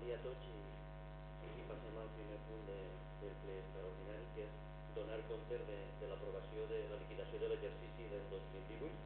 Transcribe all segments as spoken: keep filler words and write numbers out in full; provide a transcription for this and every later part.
dia a tots i, i passem al primer punt de, del ple extraordinari, que és donar compte de, de l'aprovació de la liquidació de l'exercici del dos mil divuit.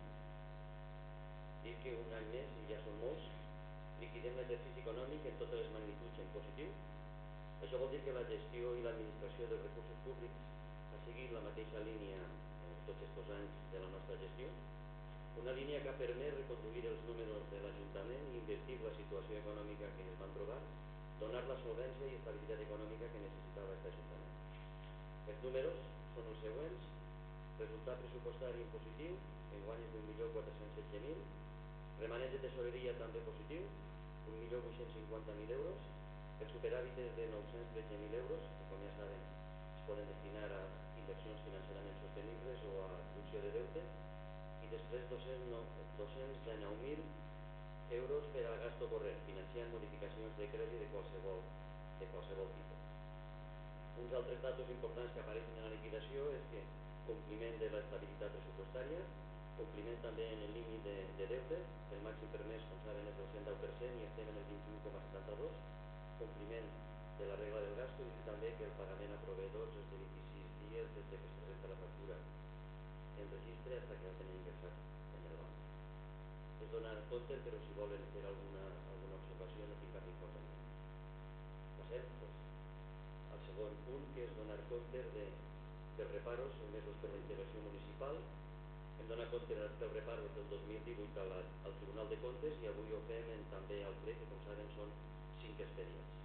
Dir que un any més, i ja són molts, liquidem l'exercici econòmic en totes les magnituds en positiu. Això vol dir que la gestió i l'administració dels recursos públics ha seguit la mateixa línia en tots aquests anys de la nostra gestió. Una línia que ha permès reconduir els números de l'Ajuntament i invertir la situació econòmica que es van trobar, donar la solvència i estabilitat econòmica que necessitava aquest Ajuntament. Els números són els següents: resultat pressupostari en positiu, enguany és d'un milió quatre-cents setze mil, remanent de tesoreria també positiu, un milió vuit-cents cinquanta mil euros, el superàvit és de nou-cents tretze mil euros, que com ja saben es poden destinar a inversions financerament sostenibles o a reducció de deute, i després dos-cents dinou mil euros per a gasto corrent, financiant modificacions de crèdit de qualsevol, de qualsevol tipus. Uns altres datos importants que apareixen en la liquidació és que compliment de l'estabilitat pressupostària, compliment també en el límit de, de deute, el màxim permès, com saben, és del cent deu per cent i estem en el vint-i-u coma setanta-dos, compliment de la regla del gasto, i també que el pagament a proveïdors és de vint-i-sis dies des que es presenta la factura en registre fins que la tenen ingressat en el banc. És donar compte, però si volen fer alguna, alguna observació no tinc cap inconvenient. Passem pues, al segon punt, que és donar compte de, dels reparos emesos per la intervenció municipal. Hem donat compte dels reparos del dos mil divuit al, al Tribunal de Comptes i avui ho fem en, també al ple, que com saben són cinc expedients.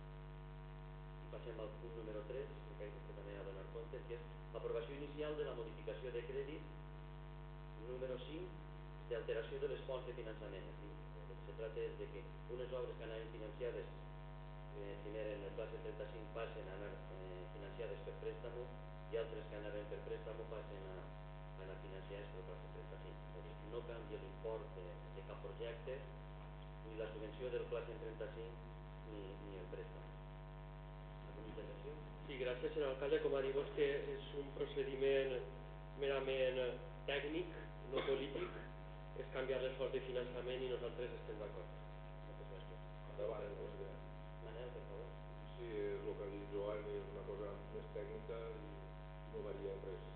I passem al punt número tres, que crec que també ha de donar compte, que és l'aprovació inicial de la modificació de crèdit número cinc d'alteració de les fonts de finançament. Aquí, el que se tracta és de que unes obres que anaven financiades eh, primer en el classe trenta-cinc passen a anar eh, financiades per préstamo i altres que anaven per préstamo passen a, a anar financiades per classe trenta-cinc. És a dir, no canvia l'import de, de cap projecte, ni la subvenció del classe trenta-cinc ni, ni el préstamo. Alguna intervenció? Sí, gràcies, senyor alcalde. Com ha dit vostè, és un procediment merament tècnic, no polític. És canviar les fonts de finançament i nosaltres estem d'acord. Moltes gràcies. Endavant, president. Manel, per favor. Sí, és el que ha dit Joan, és una cosa més tècnica i no varia en res.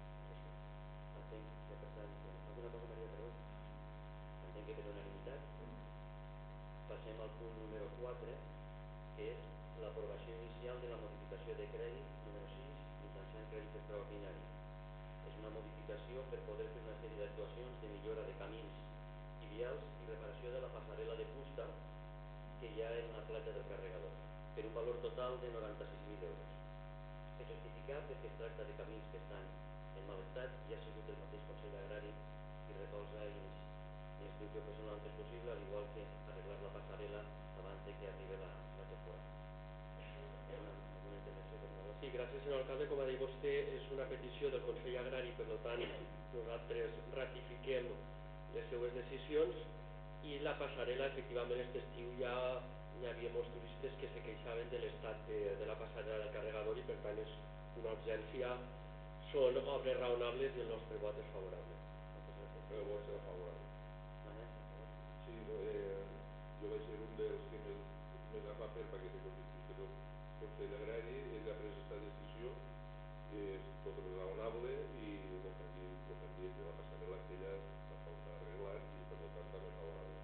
Entenc que per tant... Alguna cosa, Maria, perdó? Entenc que per unanimitat. Passem al punt número quatre, que és l'aprovació inicial de la modificació de crèdit número sis mitjançant crèdit extraordinari. És una modificació per poder fer una sèrie d'actuacions de millora de camins i vials i reparació de la passarel·la de fusta que hi ha en la platja del Carregador, per un valor total de noranta-sis mil euros. És justificat perquè es tracta de camins que estan en mal estat i ha sigut el mateix Consell Agrari qui recolza i ens, i ens diu que ho fes el antes possible, al igual que arreglar la passarel·la abans de que arribi la, la temporada. Alguna, alguna intervenció, per favor? Sí, gràcies, senyor alcalde. Com ha dit vostè, és una petició del Consell Agrari, per tant, nosaltres ratifiquem les seues decisions i la passarel·la, efectivament, aquest estiu ja hi havia molts turistes que se queixaven de l'estat de, de la passarel·la del Carregador i, per tant, és una urgència. Són obres raonables i el nostre vot és favorable. Moltes gràcies. El vot serà favorable. Manel, per favor. Sí, eh, jo vaig ser un dels que més, més en va fer perquè sé que el discutidor Consell Agrari, ell ha pres aquesta decisió, és tot raonable i el que han dit, el que han dit de la passarel·la aquella fa falta arreglar i per tant també favorable.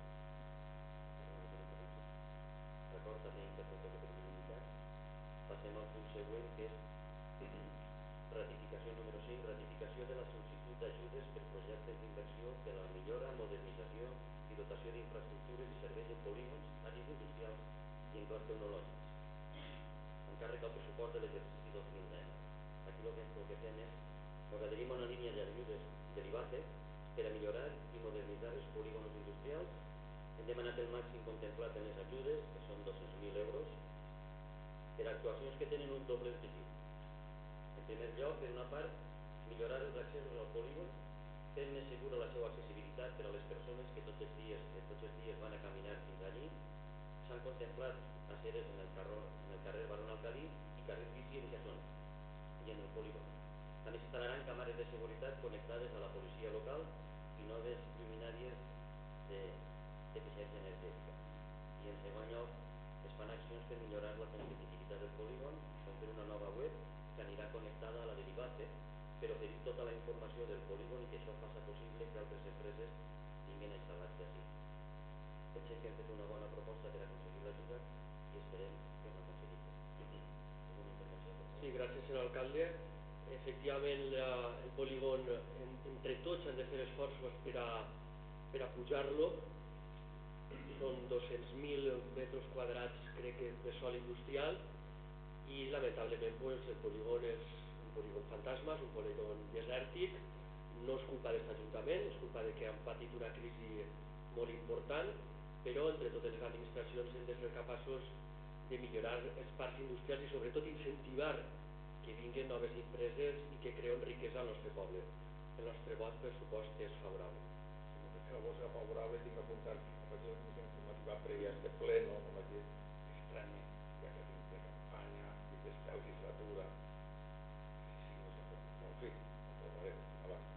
D'acord, també interpreto que per unanimitat. Passem al punt següent, que és ratificació número cinc, ratificació de la sol·licitud d'ajudes per projectes d'inversió per a la millora, modernització i dotació d'infraestructures i serveis en polígons, àrees industrials i enclaus tecnològics. Encàrrec al pressupost de l'exercici dos mil deu. Aquí el que, el que fem és ens adherim a una línia d'ajudes de l'I B A C E per a millorar i modernitzar els polígons industrials. Hem demanat el màxim contemplat en les ajudes, que són dos-cents mil euros, per a actuacions que tenen un doble objectiu. En primer lloc, per una part, millorar els accessos al polígon, fent més segura la seva accessibilitat per a les persones que tots els dies, que tots els dies van a caminar fins allí. S'han contemplat aceres en el, carro, en el carrer Barón Alcalí i carrer bici en Jason i en el polígon. També s'instal·laran càmeres de seguretat connectades a la policia local i noves lluminàries de, d'eficiència energètica. I en segon lloc, es fan accions per millorar la competitivitat del polígon, com fer una nova web que anirà connectada a la de l'Ibace per oferir tota la informació del polígon i que això faci possible que altres empreses vinguin a instal·lar-se així. Pensem que hem fet una bona proposta per aconseguir l'ajuda i esperem que ho aconseguim. Alguna intervenció, per favor? Sí, gràcies, senyor alcalde. Efectivament, la, el polígon, en, entre tots han de fer esforços per a, per a pujar-lo. Són dos-cents mil metres quadrats, crec que, de sòl industrial i, lamentablement, pues, el polígon és un polígon fantasma, és un polígon desèrtic. No és culpa d'aquest ajuntament, és culpa de que han patit una crisi molt important, però entre totes les administracions hem de ser capaços de millorar els parcs industrials i sobretot incentivar que vinguin noves empreses i que creuen riquesa al nostre poble. El nostre vot, per supost, és favorable. El vot serà favorable, tinc apuntat a partir de la comissió informativa prèvia a este pleno, com aquest estrany, ja que tinc de campanya i d'esta legislatura, si no s'aprova. En fi, aprovarem abans.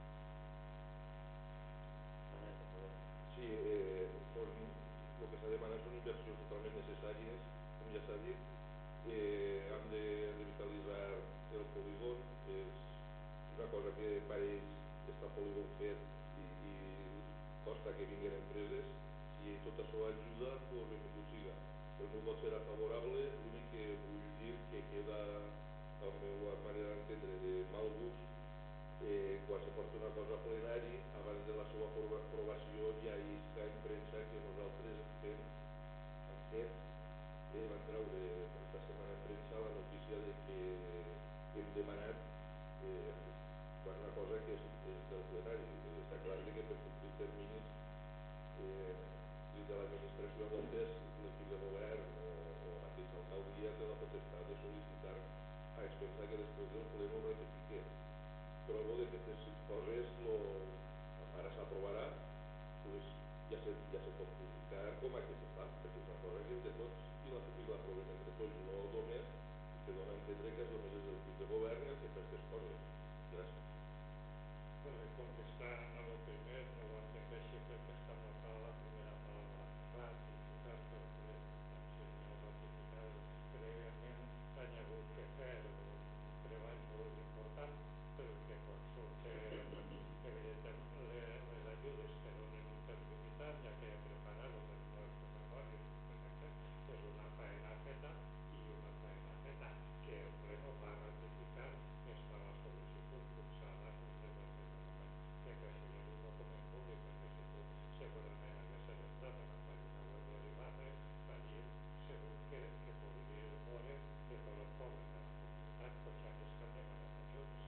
Sí, eh, son, lo que s'ha demanat són inversions totalment necessàries, com ja s'ha dit. Eh, hem de revitalitzar el polígon, és una cosa que pareix està el polígon fet i, i costa que vinguin empreses. Si tot això ajuda, doncs benvingut siga. El meu vot serà favorable, l'únic que vull dir que queda, a la meva manera d'entendre, de mal gust, Eh, quan se porta una cosa a plenari, abans de la seva aprovació ja està en premsa que nosaltres fem, hem fet, eh, van treure aquesta setmana en premsa la notícia de que hem demanat eh, quan una cosa que és, és del plenari. Eh, està clar que per complir terminis eh, des de l'administració a voltes l'equip de govern o, o la mateixa alcaldia té la potestat de sol·licitar a expensa que després del ple no ho ratifiquem. Trobo que aquestes coses, lo, ara s'aprovarà, pues ja, se, ja se pot publicar com a que se fa, perquè és una cosa que és de tots i l'aprovem entre tots, no només que dona a entendre que és només és l'equip de govern el que fa aquestes coses. Gràcies. Bueno, contestant a lo primer, ho entenc així perquè està marcada la primera paraula, ratificar el ple, si no ratificar, previament s'ha hagut que fer un treball molt important, però que quan surten evidentment les ajudes que donen un termini tant, ja que preparar-ho de nou preparatoris, és una faena feta i una faena feta que el ple no va ratificar, es fa la sol·licitud cursada des del primer moment, que consideri un document públic, perquè si tu segurament haguessis entrat a la pàgina web de l'Ibace, allí segur que, que podries veure que tots els pobles de la comunitat tots aquests que han demanat ajuts.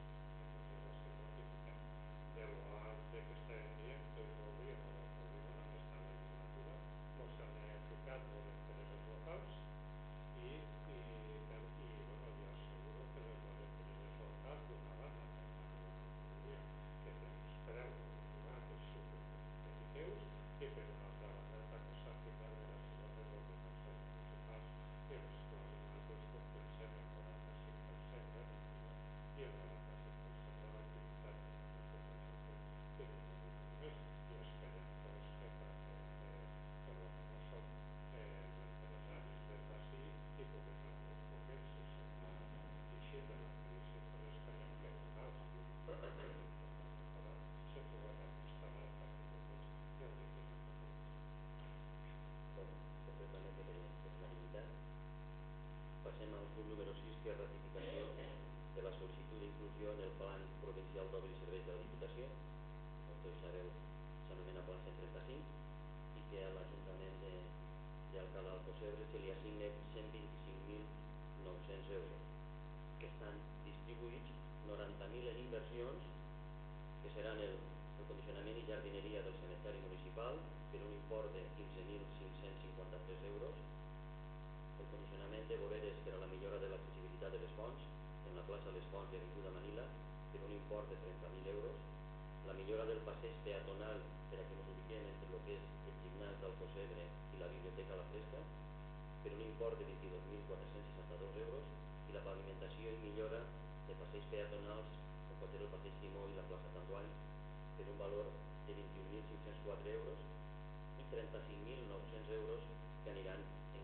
De lo altre que estàvem dient, que voldríem el polígon en esta legislatura, ens han ficat molt empreses locals i, i, i bueno, jo asseguro que les empreses locals, d'una banda, també la majoria, que tenen preus privats supercompetitius, i per una altra banda també s'han ficat gràcies a les ordenances municipals que les clàusules compensen el noranta-cinc per cent de liquida i el noranta-cinc per cent de l'activitat. Que ningú digui més i esperem pues, que tractem de, per lo menos som eh, els empresaris des d'ací i puguem algun poquet si se va eixir de la crisi per esperem que no cal se puguen instal·lar arquitectes i riquesa Com completament per unanimitat. Passem al punt número sis, que és ratificació de la sol·licitud d'inclusió en el Plan Provincial d'Obres i Serveis de la Diputació. Tots sabeu, s'anomena Pla cent trenta-cinc i que a l'Ajuntament d'Alcalá d'Alcocebre se li assignen cent vint-i-cinc mil nou-cents euros que estan distribuïts noranta mil en inversions que seran el, el condicionament i jardineria del cementeri municipal per un import de quinze mil cinc-cents cinquanta-tres euros, el condicionament de voreres per a la millora de l'accessibilitat de les fonts en la plaça Les Fonts i Avinguda Manila per un import de trenta mil euros, la millora del passeig peatonal per a que ens ubiquem entre el que és el gimnàs d'Alcocebre i la biblioteca La Fresca per un import de vint-i-dos mil quatre-cents seixanta-dos euros i la pavimentació i millora de passeigs peatonals com pot ser el passeig Timó i la plaça Tanduany per un valor de vint-i-un mil cinc-cents quatre euros i trenta-cinc mil nou-cents euros que aniran en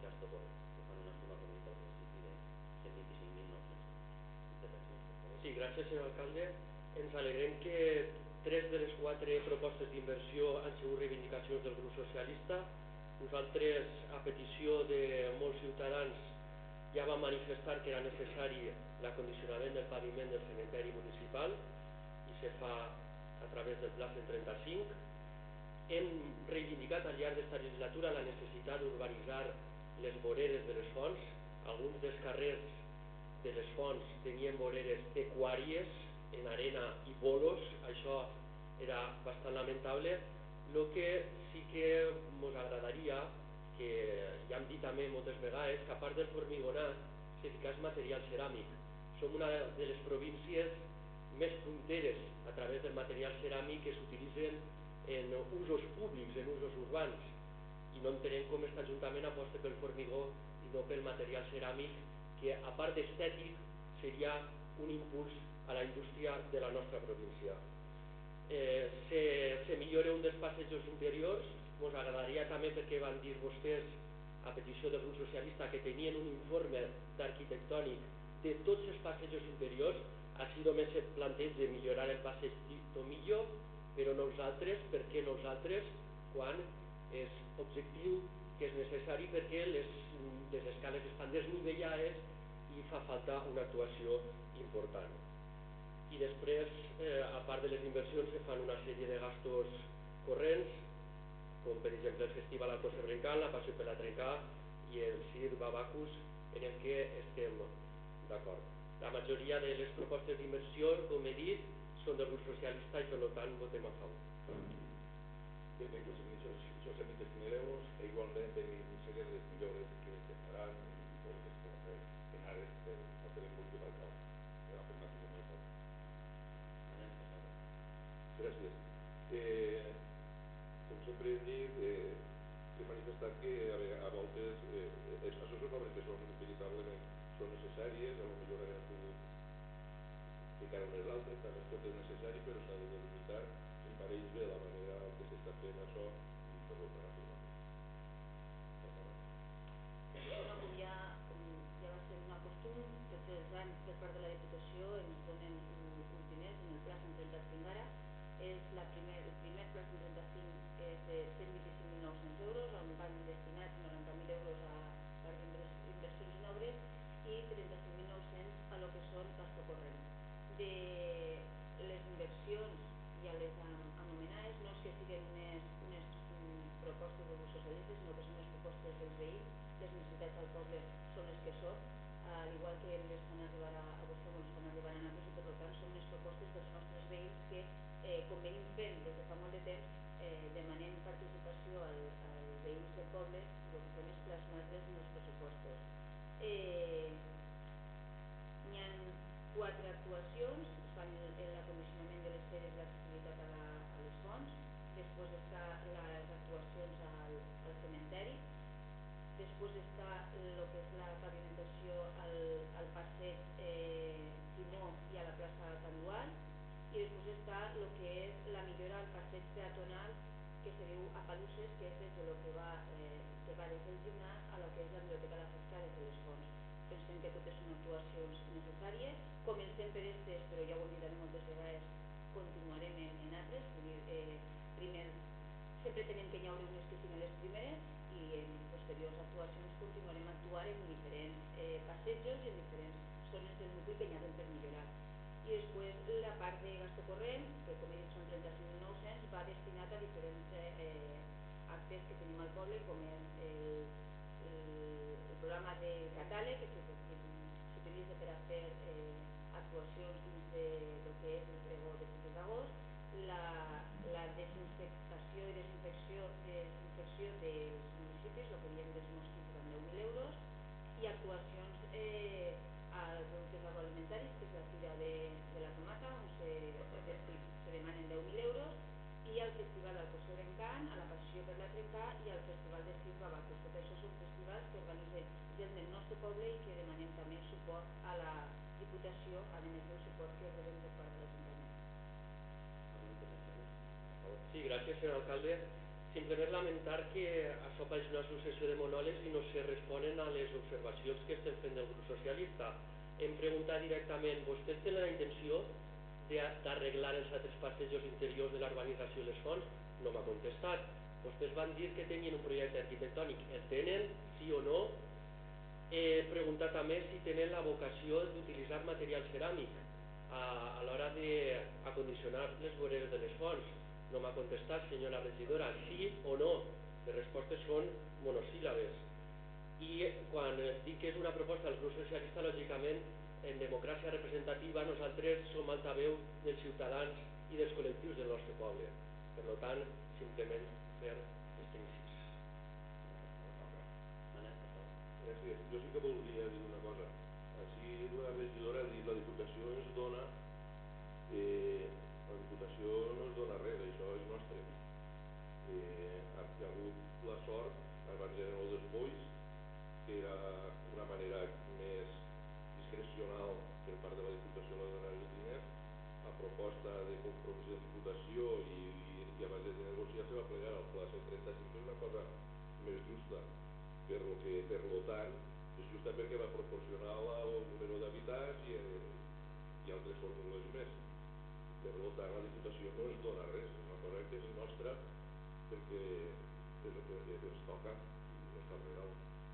gasto por que fan una estima promesa al exercici de cent vint-i-cinc mil nou-cents euros. Intervencions, per favor. Sí, gràcies, senyor alcalde. Ens alegrem que tres de les quatre propostes d'inversió han sigut reivindicacions del grup socialista. Nosaltres, a petició de molts ciutadans, ja vam manifestar que era necessari l'acondicionament del paviment del cementeri municipal i se fa a través del Pla cent trenta-cinc. Hem reivindicat al llarg d'esta legislatura la necessitat d'urbanitzar les voreres de les fonts. Alguns dels carrers de les fonts tenien voreres pecuàries en arena i bolos, això era bastant lamentable. El que sí que ens agradaria, que ja hem dit també moltes vegades, que a part del formigonat se ficàs material ceràmic. Som una de les províncies més punteres a través del material ceràmic que s'utilitzen en usos públics, en usos urbans, i no entenem com aquest Ajuntament aposta pel formigó i no pel material ceràmic, que a part d'estètic seria un impuls a la indústria de la nostra província. Eh, se, se millora un dels passejos interiors. Ens agradaria també, perquè van dir vostès a petició del grup socialista que tenien un informe d'arquitectònic de tots els passejos interiors. Així només se planteja millorar el passeig Tomillo, però nosaltres, per què nosaltres, quan és objectiu que és necessari perquè les, les escales estan desnivellades i fa falta una actuació important. I després, eh, a part de les inversions, se fan una sèrie de gastos corrents, com per exemple el Festival Alcocer Brencal, la Passió per la Trencà i el Cir Babacus, en el que estem d'acord. La majoria de les propostes d'inversió, com he dit, són del grup socialista i per tant votem a favor. Bé, bé, doncs en aquests cent vint-i-cinc mil euros e igualment en una sèrie de millores que es faran i coses que es poden fer en àrees per no tenir municipal cal. Per afirmació de molt. Gràcies. Eh, com sempre hem dit, eh, he manifestat que a, a voltes eh, els assessors obres que són veritablement són necessàries, a lo millor haguem pogut ficar unes altres, també tot és necessari, però s'ha de delimitar, em pareix bé la manera que s'està fent això i per lo per afirmar. Bueno, com ja, com ja va ser un costum, tots els anys per part de la Diputació ens donen uns diners en el Pla cent trenta-cinc ara. És la primer, el primer Pla cent trenta-cinc és de cent vint-i-cinc mil nou-cents euros, on van destinats noranta mil euros a part d'inversions en obres i trenta-cinc mil nou-cents a lo que són gasto corrent. De les inversions ja les anomenades no és que siguin unes, unes propostes dels socialistes, sinó que són les propostes dels veïns. Les necessitats del poble són les que són, al igual que les fan arribar a, a vostè o les fan arribar a nosaltres, i per tant són les propostes dels nostres veïns que, eh, com venim fent des de fa molt de temps, eh, demanem participació al, als veïns del poble, i el que fem és plasmar-les en els pressupostos. Eh, N'hi ha quatre actuacions, es fan l'acondicionament de les feres i l'accessibilitat a, la, a les fonts, després està les actuacions al, al cementeri, després està el que és la pavimentació al, al passeig eh, Timó i a la plaça Can Dual, i després està el que és la millora al passeig peatonal que se diu a Paluses, que és des de lo que va, eh, que va des del gimnàs a lo que és la biblioteca La Fresca des de les fonts. Pensem que totes són actuacions necessàries, comencem per aquestes, però ja ho hem dit també moltes vegades, continuarem en, en altres, dir, eh, primer, sempre tenem que hi haure unes que siguin les primeres i en posteriors actuacions continuarem a actuar en diferents eh, passejos i en diferents zones del nucli que hi ha per millorar. I després la part de gasto corrent, que com he dit són trenta-cinc mil nou-cents, va destinat a diferents eh, actes que tenim al poble, com és el, el, el programa de catàleg, que s'utilitza per a fer eh, actuacions dins de, del que és el pregó de setze d'agost, la, la desinfectació i desinfecció, desinfecció dels municipis, el que diem dels mosquits amb deu mil euros, i actuacions eh, als productes agroalimentaris, que és la Fira de, de la Tomata, on se, se demanen deu mil euros, i al Festival Alcocer Brencan, a la Passió per la Trencà i al Festival de Cir Babacus. Tot això són festivals que organitzen gent del nostre poble i que demanem també suport a la Diputació, a més del suport que rebem per part de l'Ajuntament. Sí, gràcies, senyor alcalde. simplement lamentar que això pareix una successió de monòlegs i no se responen a les observacions que estem fent del grup socialista. Hem preguntat directament, vostès tenen la intenció d'arreglar els altres passejos interiors de l'urbanització i les fonts? No m'ha contestat. Vostès van dir que tenien un projecte arquitectònic. El tenen, sí o no? He preguntat també si tenen la vocació d'utilitzar material ceràmic a, a l'hora d'acondicionar les voreres de les fonts. No m'ha contestat, senyora regidora, sí o no. Les respostes són monosíl·labes. I quan dic que és una proposta del grup socialista, lògicament, en democràcia representativa nosaltres som altaveu dels ciutadans i dels col·lectius del nostre poble. Per tant, simplement fer aquest incís. Gràcies. Jo sí que voldria dir una cosa. Així la regidora ha dit la Diputació ens dona, eh, la Diputació no ens dona res, això és nostre. Eh, ha, hi ha hagut la sort, abans eren els dels bois, que era una manera més discrecional per part de la Diputació de donar els diners, a proposta de compromís de Diputació i, i, i a base de negociar se va plegar al Pla cent trenta-cinc, que és una cosa més justa. Per lo que, per lo tant, és justa perquè va proporcionar el número d'habitants i, i altres fórmules més. Per lo tant, la Diputació no ens dona res, és una cosa que és nostra perquè ens toca i no està regal.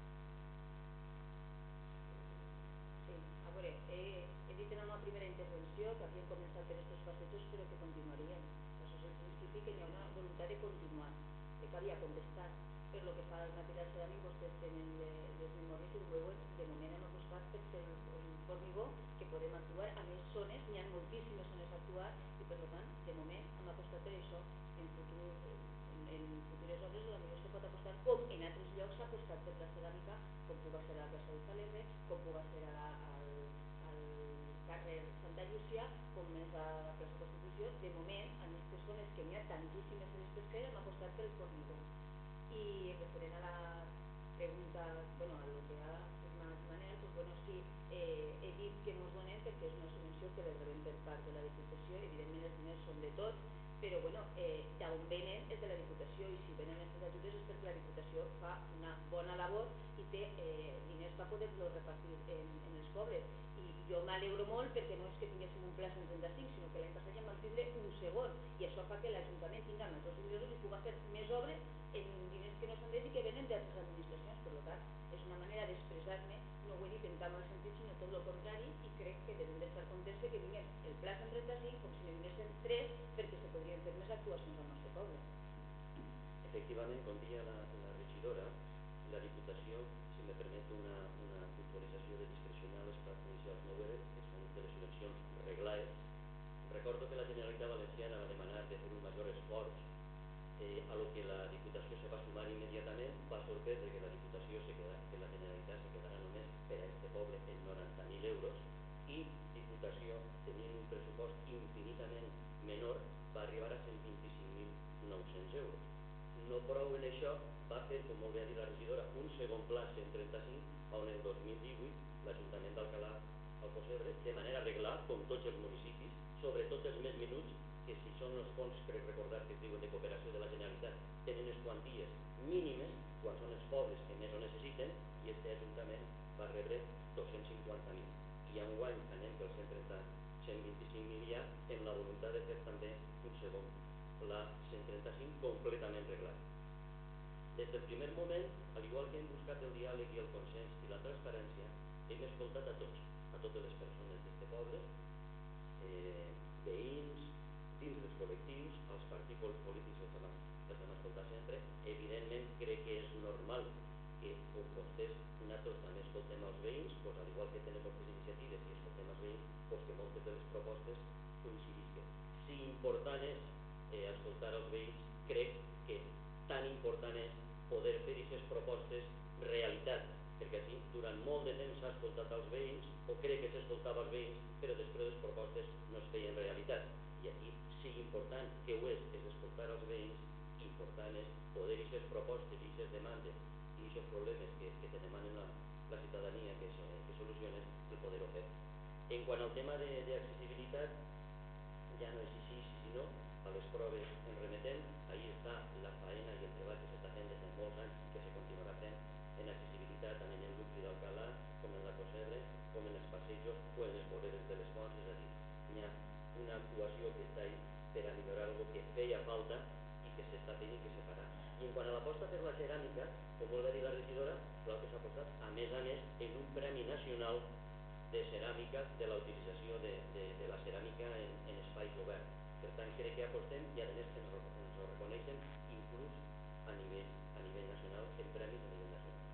Sí, a veure, he, he dit en la primera intervenció que havien començat per aquests passejos però que continuarien. Això és el principi que hi ha una voluntat de continuar, que havia contestat. Per lo que fa al material ceràmic, vostès tenen les memòries i ho veuen, de moment hem apostat per ser el formigó que podem actuar a més zones, n'hi ha moltíssimes zones a actuar i per tant, de moment hem apostat per això. En, futur, en, en futures obres potser se pot apostar com en altres llocs s'ha apostat per la ceràmica, com puga ser a la plaça d'Hostalere, com puga ser a la, al, al carrer Santa Llúcia, com és a la plaça Constitució. De moment, en aquestes zones que n'hi ha tantíssimes de les pesqueres, hem apostat per el formigó. I referent a la pregunta, bueno, a lo que ha afirmat Manel, pues bueno, sí, eh, he dit que no us donem perquè és una subvenció que les rebem per part de la Diputació, evidentment els diners són de tots, però bueno, eh, d'on venen és de la Diputació i si venen aquestes ajudes és perquè la Diputació fa una bona labor i té eh, diners per poder-los repartir en, en els pobles. I jo m'alegro molt perquè no és que tinguéssim un pla cent trenta-cinc, sinó que l'any passat ja vam tindre un segon i això fa que l'Ajuntament tingui majors ingressos i pugui fer més obres en diners que no s'han dit i que venen d'altres administracions. Per tant, és una manera d'expressar-me, no ho he dit en cap mal sentit, sinó tot el contrari, i crec que devem d'estar contents que vingués el pla cent trenta-cinc com si ne vinguessin tres perquè se podrien fer més actuacions al nostre poble. Efectivament, com deia la, la regidora, la Diputació, si me permet una, una puntualització de discrecionar les plats inicials no eren, que són de les subvencions reglades. Recordo que la Generalitat Valenciana va demanar de fer un major esforç eh, a lo que la Diputació se va sumar immediatament. Va sorprendre que la Diputació se queda, que la Generalitat se quedarà només per a este poble en noranta mil euros i Diputació, tenint un pressupost infinitament menor, va arribar a cent vint-i-cinc mil nou-cents euros. No prou en això, va fer, com molt bé ha dit la regidora, un segon pla cent trenta-cinc, on el dos mil divuit l'Ajuntament d'Alcalà al Possebre, de manera regular, com tots els municipis, sobretot els més menuts, que si són els fons, crec recordar que es diuen de cooperació de la Generalitat, tenen les quanties mínimes quan són els pobles que més ho necessiten, i este Ajuntament va rebre dos-cents cinquanta mil. I enguany anem pel cent trenta, cent vint-i-cinc mil ja, amb la voluntat de fer també un segon pla cent trenta-cinc completament reglat. Des del primer moment, al igual que hem buscat el diàleg i el consens i la transparència, hem escoltat a tots, a totes les persones d'aquest poble, eh, veïns, dins dels col·lectius, els partits polítics els hem, els hem escoltat sempre. Evidentment, crec que és normal que, com vostès, nosaltres també escoltem els veïns, pues, al igual que tenen moltes iniciatives i escoltem els veïns, pues, que moltes de les propostes coincidisquen. Si important és eh, escoltar els veïns, crec que tan important és poder fer aquestes propostes realitat, perquè així durant molt de temps s'ha escoltat els veïns, o crec que s'escoltava els veïns, però després les propostes no es feien realitat. I aquí sí important que ho és, és escoltar els veïns, important és poder aquestes propostes, aquestes demandes i aquests problemes que, que te demanen la, la ciutadania que, que soluciones, el poder-ho fer. En quant al tema d'accessibilitat, ja no és així, sí, sí, no. a les proves ens remetem. Ahí està la faena i el treball que s'està fent des de molts anys i que se continuarà fent en accessibilitat tant en el nucli d'Alcalà com en la Cosebre, com en els passejos o en les voreres de les fonts, és a dir, hi ha una actuació que està ahí per a millorar algo que feia falta i que s'està fent i que se farà. I en quant a l'aposta per la ceràmica, com molt bé dir la regidora, clar que s'ha apostat, a més a més, en un premi nacional de ceràmica, de la utilització de, de, de la ceràmica en, en espais oberts. Per tant, crec que apostem i a més ens, ens ho reconeixen inclús a nivell, a nivell nacional, en premis a nivell nacional.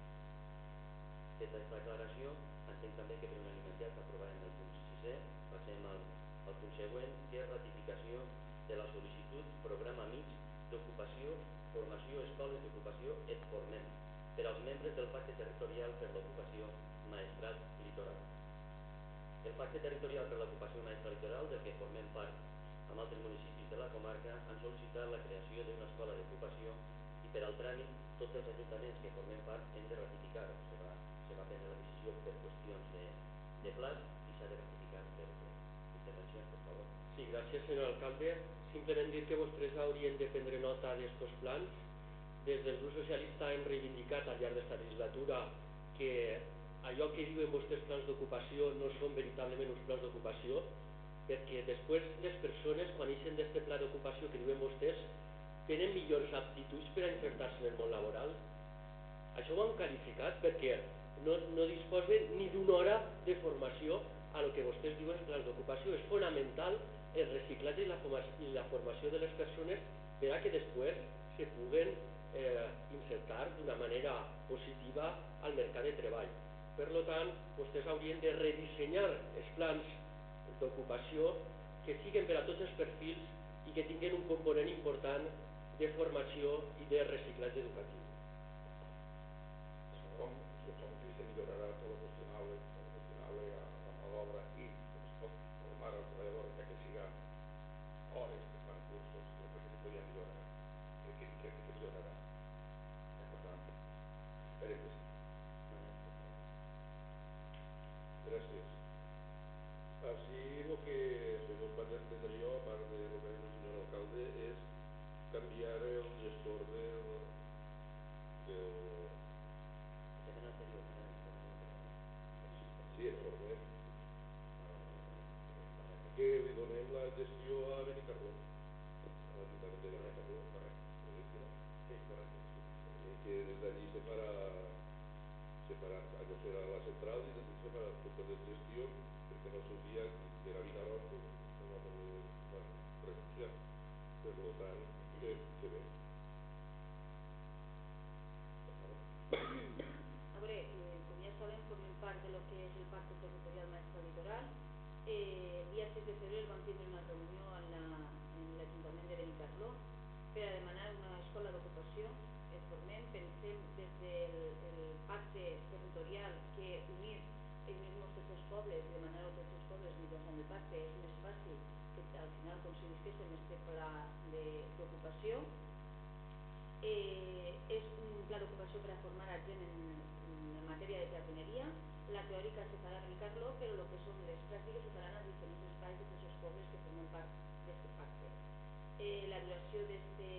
Feta aquesta aclaració, entenc també que per unanimitat aprovàvem el punt sisè, passem al, al punt següent, que és ratificació de la sol·licitud programa mixt d'ocupació, formació, escoles d'ocupació et formem per als membres del Pacte Territorial per l'Ocupació Maestrat Litoral. El Pacte Territorial per l'Ocupació Maestrat Litoral, del que formem part amb altres municipis de la comarca, han sol·licitat la creació d'una escola d'ocupació i per al tràmit tots els ajuntaments que formem part hem de ratificar-ho. Se va, se va prendre la decisió per qüestions de, de plaç i s'ha de ratificar per intervencions, per favor. Sí, gràcies, senyor alcalde. Simplement dir que vostès haurien de prendre nota d'estos plans. Des del grup socialista hem reivindicat al llarg d'esta legislatura que allò que diuen vostès plans d'ocupació no són veritablement uns plans d'ocupació, perquè després les persones, quan ixen d'este pla d'ocupació que diuen vostès, tenen millors aptituds per a insertar-se en el món laboral. Això ho han qualificat perquè no, no disposen ni d'una hora de formació a lo que vostès diuen plans d'ocupació. És fonamental el reciclatge i la, i la formació de les persones per a que després se puguen eh, insertar d'una manera positiva al mercat de treball. Per tant, vostès haurien de redissenyar els plans d'ocupació que siguin per a tots els perfils i que tinguin un component important de formació i de reciclatge educatiu. Supongo, supongo que se millorará todo lo cuestionable, todo lo cuestionable a la mano de obra y se pot formar al treballador ya que siga hores que fan cursos, yo creo que se podría millorar, que, que, que, que se millorará. Per tant, esperem que sí. Gràcies. Així, el que segons vaig entendre jo, a part de lo que ha dit el senyor alcalde, és canviar el gestor del... del... El tema anterior, Sí, el formem. Que li donem la gestió a Benicarló, a l'Ajuntament de Benicarló. Correcte. Sí, correcte. I que des d'allí se farà, se farà, allò serà la central i des d'allí se farà totes les gestions, perquè en el seu dia, que era Vinaròs, no va poder renunciar. Per tant, que, que bé. A veure, eh, com ja sabem, formem part de lo que és el Pacte Territorial Maestrat Litoral. Eh, el dia sis de febrer vam tindre una reunió en l'Ajuntament la, de Benicarló per a demanar una escola d'ocupació. Es formem, pensem des del el pacte territorial que unir unir-nos tots els pobles i demanar-ho tots els pobles mitjançant el pacte és més fàcil que al final aconseguisquéssim este pla d'ocupació. Eh, és un pla d'ocupació per a formar a gent en, en matèria de jardineria. La teòrica se farà a Benicarló, però el que són les pràctiques se faran a diferents espais de tots els pobles que formen part d'aquest pacte. Eh, la duració d'esta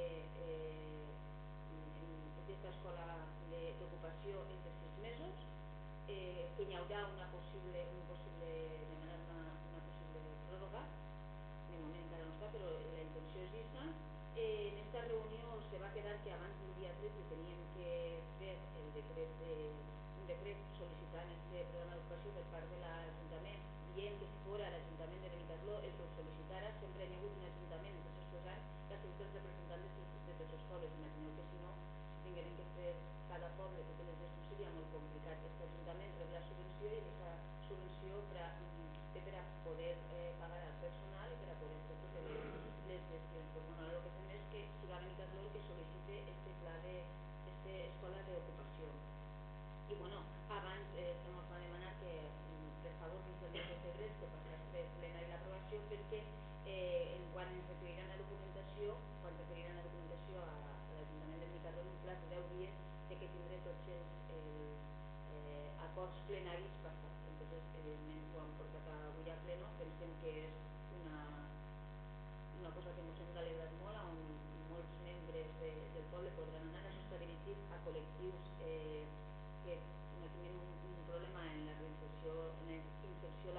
eh, escola d'ocupació és de sis mesos, eh, que hi haurà una possible, un possible demanar una, una possible pròrroga. De moment encara no està, però la intenció és aquesta. Eh, en aquesta reunió se va quedar que abans del dia tretze teníem que fer el decret de, un decret sol·licitant este programa d'ocupació per part de l'Ajuntament, dient que si fora l'Ajuntament de Benicarló el que ho sol·licitara. Sempre hi ha hagut un Ajuntament en tots aquests anys que ha sigut el representant de, de tots els pobles. Imagineu que si no, si tingueren que fer cada poble totes les gestions seria molt complicat. Aquest Ajuntament rep la subvenció i aquesta subvenció per a, té per a poder eh, pagar al personal i per a poder fer totes les, les gestions. Pues, bueno, ara el que fem és que siga Benicarló el que sol·licite este pla de este escola d'ocupació. I bueno, abans eh, se ens va demanar que per favor fins al mes de febrer se passés per plenari l'aprovació perquè eh, en quan ens requeriran la documentació, quan requeriran la documentació a, a l'Ajuntament de Benicarló en un plaç de deu dies té que tindre tots els, els eh, acords plenaris passats. Entonces, evidentment, ho han portat avui a pleno. Pensem que és una, una cosa que ens hem de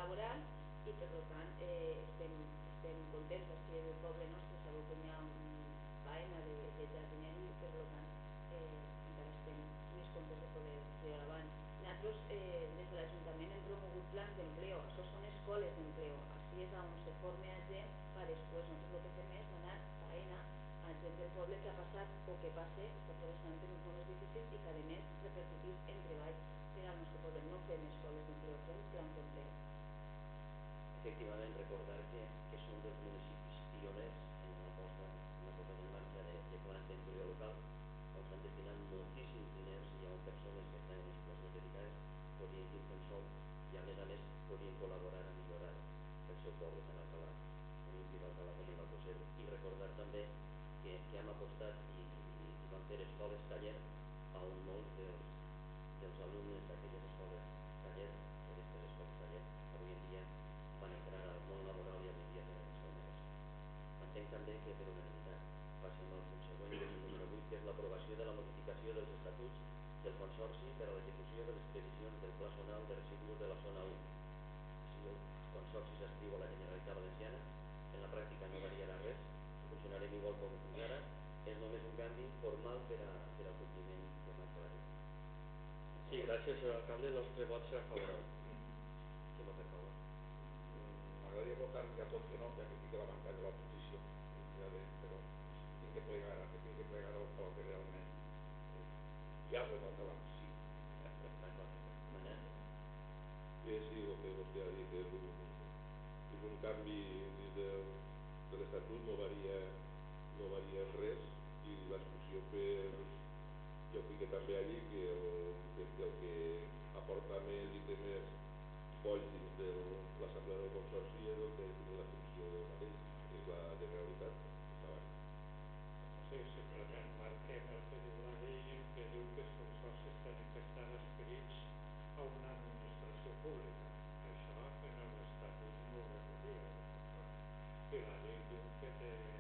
laboral i per tant eh, estem, estem contents que el poble nostre s'aboca ja una faena de, de jardineria i per tant eh, encara estem més contents de poder tirar avant. Nosaltres eh, des de l'Ajuntament hem promogut plans d'empleo, això són escoles d'empleo, així és on se forma a gent per després nosaltres el que fem és donar faena a gent del poble que ha passat o que passe, està travessant uns moments difícils i que a més repercutís en treball per al nostre poble. No fem escoles d'empleo, fem plans d'empleo. Efectivament, recordar que, que són dels municipis pioners en la posta, en la posta en marxa de, de plans d'empleo local, on s'han destinat moltíssims diners i on persones que estan en les places dedicades podien tindre un sou i a més a més podien col·laborar a millorar el seu poble, tant Alcalà, en l'últim Alcalà com en l'Alcosser. I recordar també que, que hem apostat i, i, i vam fer escoles taller on molts dels, dels alumnes d'aquelles escoles taller, d'aquestes escoles taller, avui en dia van entrar al món laboral i avui en dia tenen el seu negoci. Entenc també que per unanimitat passem al punt següent, que és el número vuit, que és l'aprovació de la modificació dels estatuts del Consorci per a l'execució de les previsions del Pla Zonal de Residus de la Zona u. Si el Consorci s'adscriu a la Generalitat Valenciana, en la pràctica no variarà res, funcionarem igual com fins ara, és només un canvi formal per, a, per al compliment que marca la llei. Sí, gràcies, senyor alcalde. El nostre vot serà favorable. Qui vota a favor? M'agradaria votar ja tot que no, ja que tinc la banca de l'oposició, ja de, però tinc que plegar, que tinc que plegar el que realment ja ho he tot abans, sí. Manel? Eh, sí, el que vostè ha dit és un, és un canvi de, de l'Estatut, no varia, no varia res i la discussió per, jo crec que també allí que el que, el que aporta més i té més poll dins de l'Assemblea del Consorci és el que és la funció del mateix, que és la Generalitat. Sí, simplement marquem el que diu la llei, que diu que els consorcis tenen que estar adscrits a una administració pública. Això en l'Estatut no ho recollia. I la llei diu que té